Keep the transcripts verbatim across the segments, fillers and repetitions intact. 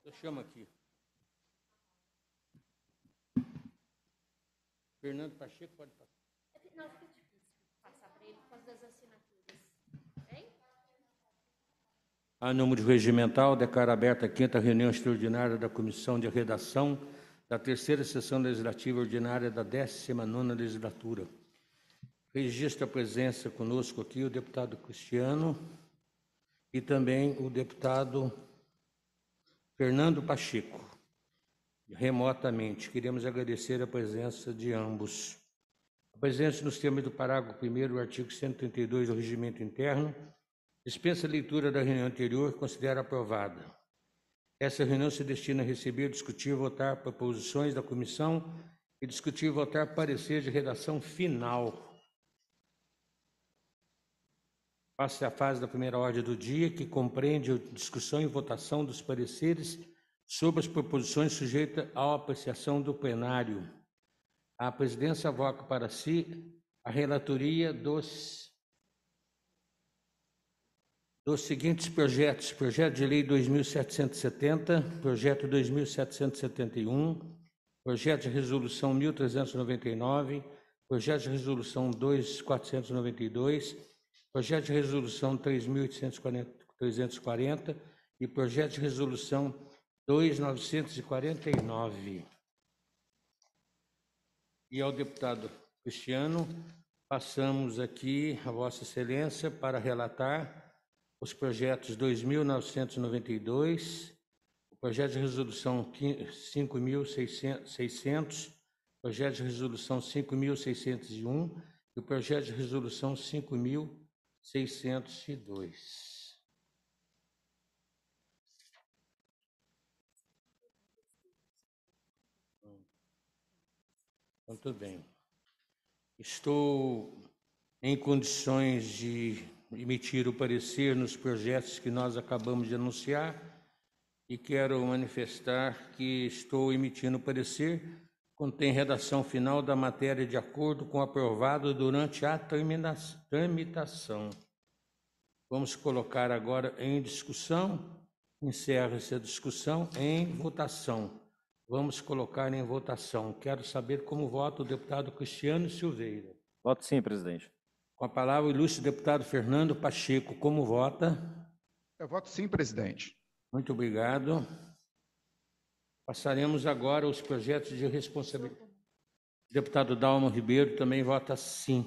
Eu chamo aqui. Fernando Pacheco, pode passar. Não, fica difícil passar para ele por causa das assinaturas. Hein? A número regimental, declaro aberta a quinta reunião extraordinária da Comissão de Redação da terceira sessão legislativa ordinária da décima nona legislatura. Registro a presença conosco aqui o deputado Cristiano e também o deputado Fernando Pacheco. Remotamente, queremos agradecer a presença de ambos. A presença nos termos do parágrafo primeiro do artigo cento e trinta e dois do Regimento Interno dispensa a leitura da reunião anterior e considera aprovada. Essa reunião se destina a receber, discutir e votar proposições da comissão e discutir e votar parecer de redação final. Passa a fase da primeira ordem do dia, que compreende a discussão e votação dos pareceres sobre as proposições sujeitas à apreciação do plenário. A presidência avoca para si a relatoria dos, dos seguintes projetos: projeto de lei dois mil setecentos e setenta, projeto dois mil setecentos e setenta e um, projeto de resolução mil trezentos e noventa e nove, projeto de resolução dois mil quatrocentos e noventa e dois, projeto de resolução três mil trezentos e quarenta e projeto de resolução dois mil novecentos e quarenta e nove. E ao deputado Cristiano, passamos aqui a Vossa Excelência para relatar os projetos dois mil novecentos e noventa e dois, o projeto de resolução cinco mil seiscentos, projeto de resolução cinco mil seiscentos e um e o projeto de resolução cinco mil seiscentos e dois. Muito bem. Estou em condições de emitir o parecer nos projetos que nós acabamos de anunciar e quero manifestar que estou emitindo o parecer, contém redação final da matéria de acordo com o aprovado durante a tramitação. Vamos colocar agora em discussão, encerra-se a discussão em votação. Vamos colocar em votação. Quero saber como vota o deputado Cristiano Silveira. Voto sim, presidente. Com a palavra, o ilustre deputado Fernando Pacheco. Como vota? Eu voto sim, presidente. Muito obrigado. Passaremos agora aos projetos de responsabilidade. O deputado Dalmo Ribeiro também vota sim.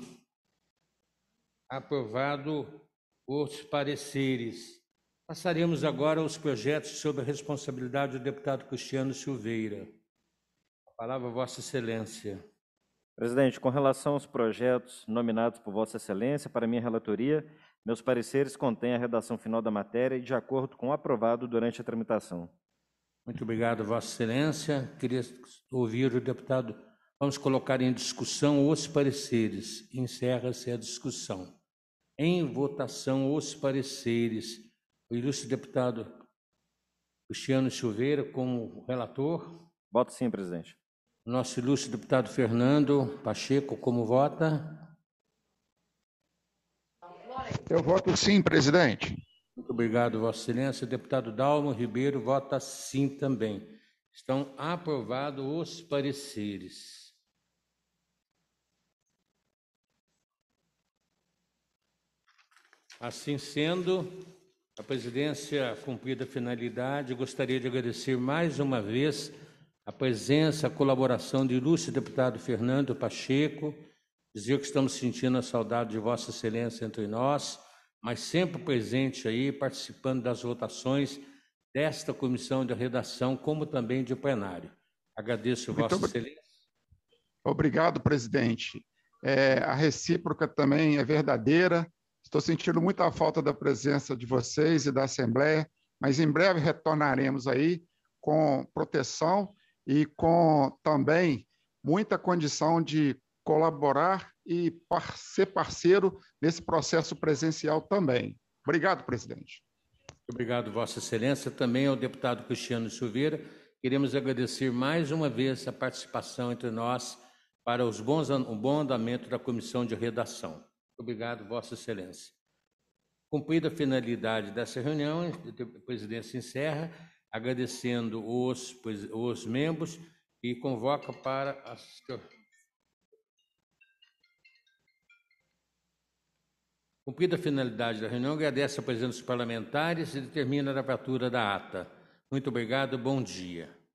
Aprovado os pareceres. Passaremos agora aos projetos sob a responsabilidade do deputado Cristiano Silveira. A palavra, Vossa Excelência. Presidente, com relação aos projetos nominados por Vossa Excelência, para minha relatoria, meus pareceres contêm a redação final da matéria e de acordo com o aprovado durante a tramitação. Muito obrigado, Vossa Excelência. Queria ouvir o deputado. Vamos colocar em discussão os pareceres. Encerra-se a discussão. Em votação, os pareceres. O ilustre deputado Cristiano Silveira, como relator. Voto sim, presidente. Nosso ilustre deputado Fernando Pacheco, como vota? Eu voto sim, presidente. Muito obrigado, Vossa Excelência. O deputado Dalmo Ribeiro vota sim também. Estão aprovados os pareceres. Assim sendo, a presidência, cumprida a finalidade, gostaria de agradecer mais uma vez a presença, a colaboração do ilustre deputado Fernando Pacheco, dizer que estamos sentindo a saudade de Vossa Excelência entre nós, mas sempre presente aí, participando das votações desta comissão de redação, como também de plenário. Agradeço, Vossa Excelência. Obrigado, presidente. É, a recíproca também é verdadeira. Estou sentindo muita falta da presença de vocês e da Assembleia, mas em breve retornaremos aí com proteção e com também muita condição de colaborar e par- ser parceiro nesse processo presencial também. Obrigado, presidente. Obrigado, Vossa Excelência. Também ao deputado Cristiano Silveira, queremos agradecer mais uma vez a participação entre nós para os bons, o bom andamento da comissão de redação. Obrigado, Vossa Excelência. Cumprida a finalidade dessa reunião, a presidência encerra. agradecendo os, os membros e convoca para as... Cumprida a finalidade da reunião, agradece a presença dos parlamentares e determina a abertura da ata. Muito obrigado, bom dia.